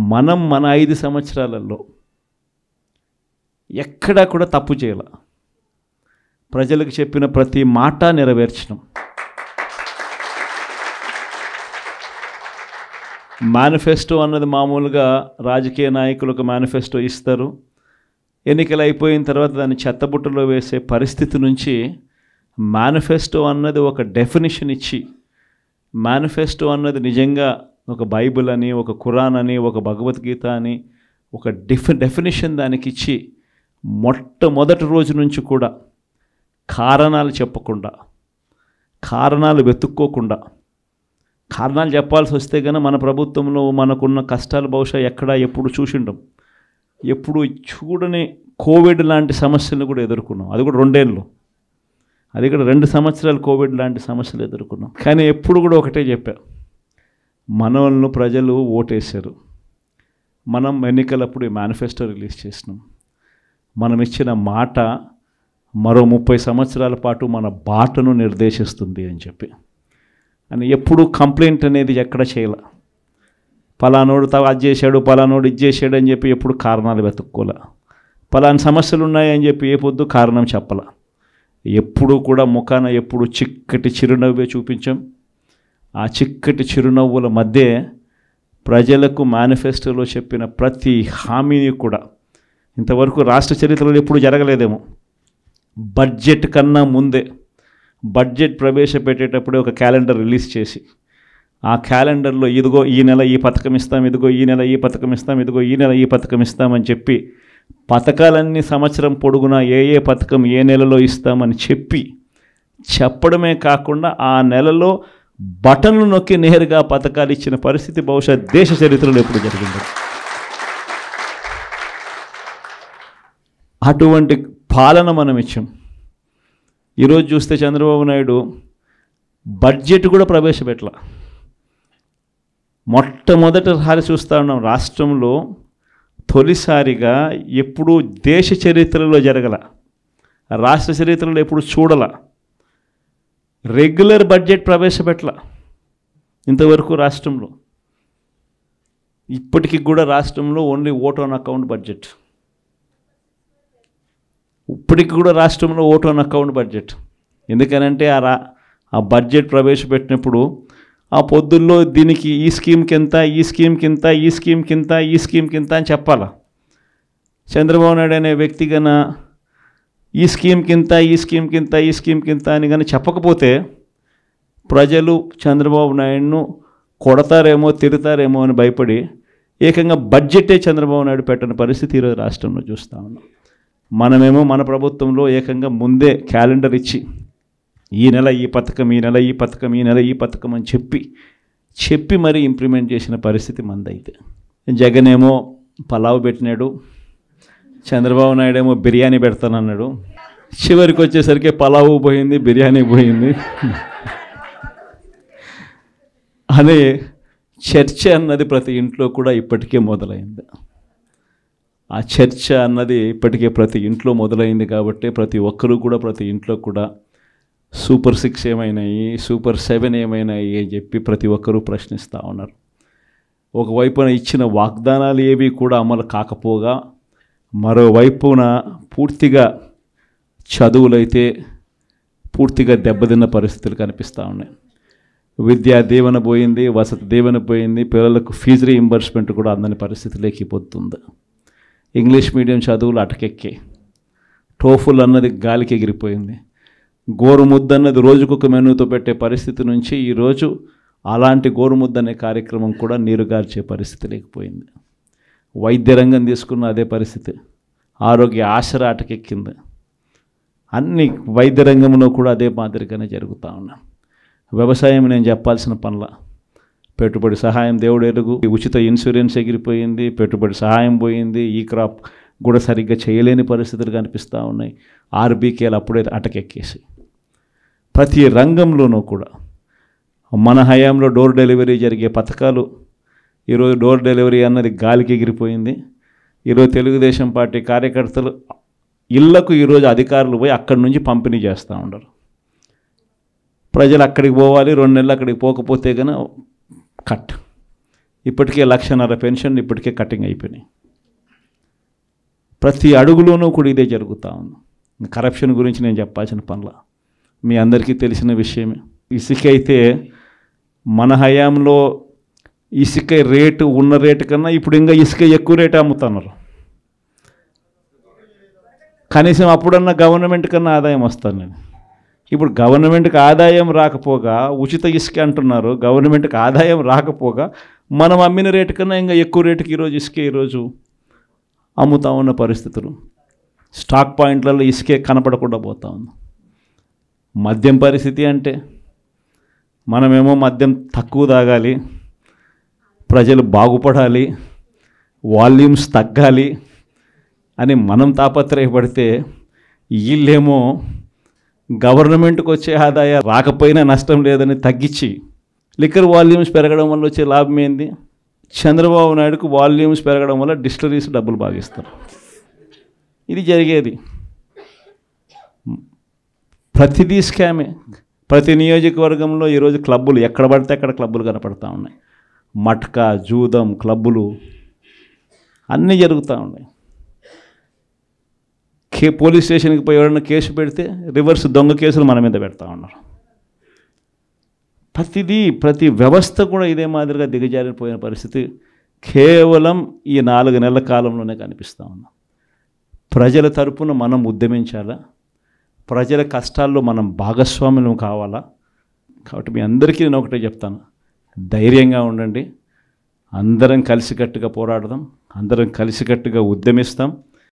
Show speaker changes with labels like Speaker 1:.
Speaker 1: మనం మన 5 సంవత్సరాలలో ఎక్కడా కూడా తప్పు చేయాల. ప్రజలకు చెప్పిన ప్రతి మాట నెరవేర్చడం. మేనిఫెస్టో అన్నది మామూలుగా రాజకీయ నాయకులకు మేనిఫెస్టో ఇస్తారు, ఎన్నికలు అయిపోయిన తర్వాత దాన్ని చెత్తబుట్టలో వేసే పరిస్థితి నుంచి మేనిఫెస్టో అన్నది ఒక డెఫినిషన్ ఇచ్చి, మేనిఫెస్టో అన్నది నిజంగా ఒక బైబిల్ అని, ఒక ఖురాన్ అని, ఒక భగవద్గీత అని ఒక డెఫినిషన్ దానికి ఇచ్చి మొట్టమొదటి రోజు నుంచి కూడా కారణాలు చెప్పకుండా, కారణాలు వెతుక్కోకుండా, కారణాలు చెప్పాల్సి వస్తే కనుక మన ప్రభుత్వంలో మనకున్న కష్టాలు బహుశా ఎక్కడా ఎప్పుడు చూసిండం. ఎప్పుడు చూడని కోవిడ్ లాంటి సమస్యలను కూడా ఎదుర్కొన్నాం. అది కూడా 2 ఏళ్ళు, అది కూడా 2 సంవత్సరాలు కోవిడ్ లాంటి సమస్యలు ఎదుర్కొన్నాం. కానీ ఎప్పుడు కూడా ఒకటే చెప్పా, మనల్ని ప్రజలు ఓటేశారు, మనం ఎన్నికలప్పుడు ఈ మేనిఫెస్టో రిలీజ్ చేసినాం, మనం ఇచ్చిన మాట మరో 30 సంవత్సరాల పాటు మన బాటను నిర్దేశిస్తుంది అని చెప్పి. అని ఎప్పుడు కంప్లైంట్ అనేది ఎక్కడ చేయాల. పలానోడు అది చేశాడు, పలానోడు ఇది చేశాడు అని చెప్పి ఎప్పుడు కారణాలు వెతుక్కోలే. పలానా సమస్యలు ఉన్నాయని చెప్పి ఏ పొద్దు కారణం చెప్పాల. ఎప్పుడు కూడా ముఖాన ఎప్పుడు చిక్కటి చిరునవ్వే చూపించాం. ఆ చిక్కటి చిరునవ్వుల మధ్య ప్రజలకు మేనిఫెస్టోలో చెప్పిన ప్రతి హామీని కూడా ఇంతవరకు రాష్ట్ర చరిత్రలో ఎప్పుడు జరగలేదేమో. బడ్జెట్ కన్నా ముందే, బడ్జెట్ ప్రవేశపెట్టేటప్పుడే ఒక క్యాలెండర్ రిలీజ్ చేసి, ఆ క్యాలెండర్లో ఇదిగో ఈ నెల ఈ పథకం ఇస్తాం, ఇదిగో ఈ నెల ఈ పథకం ఇస్తాం, ఇదిగో ఈ నెల ఈ పథకం ఇస్తామని చెప్పి పథకాలన్నీ సంవత్సరం పొడుగునా ఏ పథకం ఏ నెలలో ఇస్తామని చెప్పడమే కాకుండా ఆ నెలలో బటన్లు నొక్కి నేరుగా పథకాలు ఇచ్చిన పరిస్థితి బహుశా దేశ చరిత్రలో ఎప్పుడు జరిగింది. అటువంటి పాలన మనం ఇచ్చాం. ఈరోజు చూస్తే చంద్రబాబు నాయుడు బడ్జెట్ కూడా ప్రవేశపెట్టల. మొట్టమొదటిసారి చూస్తూ ఉన్నాం రాష్ట్రంలో, తొలిసారిగా ఎప్పుడూ దేశ చరిత్రలో జరగల, రాష్ట్ర చరిత్రలో ఎప్పుడు చూడల, రెగ్యులర్ బడ్జెట్ ప్రవేశపెట్టల ఇంతవరకు రాష్ట్రంలో. ఇప్పటికి కూడా రాష్ట్రంలో only vote on account budget. ఇప్పటికి కూడా రాష్ట్రంలో ఓట్ ఆన్ అకౌంట్ బడ్జెట్. ఎందుకనంటే ఆ బడ్జెట్ ప్రవేశపెట్టినప్పుడు ఆ పొద్దుల్లో దీనికి ఈ స్కీమ్కి ఎంత, ఈ స్కీమ్కి ఇంత, ఈ స్కీమ్కి ఇంత, ఈ స్కీమ్కి ఇంత అని చెప్పాలా. చంద్రబాబు నాయుడు అనే వ్యక్తి కన్నా ఈ స్కీమ్కి ఇంత, ఈ స్కీమ్కి ఇంత, ఈ స్కీమ్కి ఇంత అని కానీ చెప్పకపోతే ప్రజలు చంద్రబాబు నాయుడును కొడతారేమో, తిడతారేమో అని భయపడి ఏకంగా బడ్జెటే చంద్రబాబు నాయుడు పెట్టని పరిస్థితి ఈరోజు రాష్ట్రంలో చూస్తూ ఉన్నాం. మనమేమో మన ప్రభుత్వంలో ఏకంగా ముందే క్యాలెండర్ ఇచ్చి ఈ నెల ఈ పథకం, ఈ నెల ఈ పథకం, ఈ నెల ఈ పథకం అని చెప్పి మరీ ఇంప్లిమెంట్ చేసిన పరిస్థితి మందైతే. జగన్ ఏమో పలావ్ పెట్టినాడు, చంద్రబాబు నాయుడు ఏమో బిర్యానీ పెడతానన్నాడు. చివరికి వచ్చేసరికి పలావు పోయింది, బిర్యానీ పోయింది అనే చర్చ అన్నది ప్రతి ఇంట్లో కూడా ఇప్పటికే మొదలైంది. ఆ చర్చ అన్నది ఇప్పటికే ప్రతి ఇంట్లో మొదలైంది కాబట్టి ప్రతి ఒక్కరూ కూడా ప్రతి ఇంట్లో కూడా సూపర్ 6 ఏమైనాయి, సూపర్ 7 ఏమైనాయి అని చెప్పి ప్రతి ఒక్కరూ ప్రశ్నిస్తూ ఉన్నారు. ఒకవైపున ఇచ్చిన వాగ్దానాలు ఏవి కూడా అమలు కాకపోగా, మరోవైపున పూర్తిగా చదువులైతే పూర్తిగా దెబ్బతిన్న పరిస్థితులు కనిపిస్తూ ఉన్నాయి. విద్యా దీవెన పోయింది, వసతి దీవెన పోయింది, పిల్లలకు ఫీజు రీయింబర్స్మెంట్ కూడా అందని పరిస్థితిలోకి పోతుంది. ఇంగ్లీష్ మీడియం చదువులు అటకెక్కి, టోఫుల్ అన్నది గాలికి ఎగిరిపోయింది. గోరుముద్ద అన్నది రోజుకొక మెనూతో పెట్టే పరిస్థితి నుంచి ఈరోజు అలాంటి గోరుముద్ద అనే కార్యక్రమం కూడా నీరుగార్చే పరిస్థితి లేకపోయింది. వైద్య రంగం తీసుకున్న అదే పరిస్థితి, ఆరోగ్య ఆసరా అటకెక్కింది. అన్ని వైద్య రంగంలో కూడా అదే మాదిరిగానే జరుగుతూ ఉన్నాయి. వ్యవసాయం నేను చెప్పాల్సిన పనుల, పెట్టుబడి సహాయం దేవుడు ఎరుగు, ఉచిత ఇన్సూరెన్స్ ఎగిరిపోయింది, పెట్టుబడి సహాయం పోయింది, ఈ క్రాప్ కూడా సరిగ్గా చేయలేని పరిస్థితులు కనిపిస్తూ ఉన్నాయి. ఆర్బీకేలు అప్పుడే అటకెక్కేసి ప్రతి రంగంలోనూ కూడా మన హయాంలో డోర్ డెలివరీ జరిగే పథకాలు ఈరోజు డోర్ డెలివరీ అన్నది గాలికి ఎగిరిపోయింది. ఈరోజు తెలుగుదేశం పార్టీ కార్యకర్తలు ఇళ్లకు ఈరోజు అధికారులు పోయి అక్కడి నుంచి పంపిణీ చేస్తూ ఉండరు. ప్రజలు అక్కడికి పోవాలి, 2 నెలలు అక్కడికి పోకపోతే కనుక కట్. ఇప్పటికే 1,50,000 పెన్షన్ ఇప్పటికే కటింగ్ అయిపోయినాయి. ప్రతి అడుగులోనూ కూడా ఇదే జరుగుతూ ఉంది. కరప్షన్ గురించి నేను చెప్పాల్సిన పనుల మీ అందరికీ తెలిసిన విషయమే. ఇసుక అయితే మన హయాంలో ఇసుక రేటు ఉన్న రేటు కన్నా ఇప్పుడు ఇంకా ఇసుక ఎక్కువ రేటు అమ్ముతున్నారు. కనీసం అప్పుడన్నా గవర్నమెంట్ కన్నా ఆదాయం వస్తాను నేను. ఇప్పుడు గవర్నమెంట్కి ఆదాయం రాకపోగా ఉచిత ఇసుక అంటున్నారు. గవర్నమెంట్కి ఆదాయం రాకపోగా మనం అమ్మిన రేటు కన్నా ఇంకా ఎక్కువ రేటుకి ఈరోజు ఇసుక ఈరోజు అమ్ముతా ఉన్న పరిస్థితులు. స్టాక్ పాయింట్లలో ఇసుకే కనపడకుండా పోతా ఉంది. మద్యం పరిస్థితి అంటే మనమేమో మద్యం తక్కువ తాగాలి, ప్రజలు బాగుపడాలి, వాల్యూమ్స్ తగ్గాలి అని మనం తాపత్రయపడితే వీళ్ళేమో గవర్నమెంట్కి వచ్చే ఆదాయం రాకపోయినా నష్టం లేదని తగ్గించి లిక్కర్ వాల్యూమ్స్ పెరగడం వల్ల వచ్చే లాభం ఏంది? చంద్రబాబు నాయుడుకు వాల్యూమ్స్ పెరగడం వల్ల డిస్టిలరీస్ డబ్బులు భాగిస్తారు. ఇది జరిగేది. ప్రతిదీ స్కామే. ప్రతి నియోజకవర్గంలో ఈరోజు క్లబ్బులు ఎక్కడ పడితే అక్కడ క్లబ్బులు కనపడతా ఉన్నాయి. మట్కా, జూదం క్లబ్బులు అన్నీ జరుగుతూ ఉన్నాయి. పోలీస్ స్టేషన్కి పోయి ఎవరైనా కేసు పెడితే రివర్స్ దొంగ కేసులు మన మీద పెడతా ఉన్నారు. ప్రతి వ్యవస్థ కూడా ఇదే మాదిరిగా దిగజారిపోయిన పరిస్థితి కేవలం ఈ 4 నెలల కాలంలోనే కనిపిస్తూ ఉన్నాం. ప్రజల తరపున మనం ఉద్యమించాలా, ప్రజల కష్టాల్లో మనం భాగస్వాములం కావాలా. కాబట్టి మీ అందరికీ నేను ఒకటే చెప్తాను, ధైర్యంగా ఉండండి. అందరం కలిసికట్టుగా పోరాడదాం, అందరం కలిసికట్టుగా ఉద్యమిస్తాం.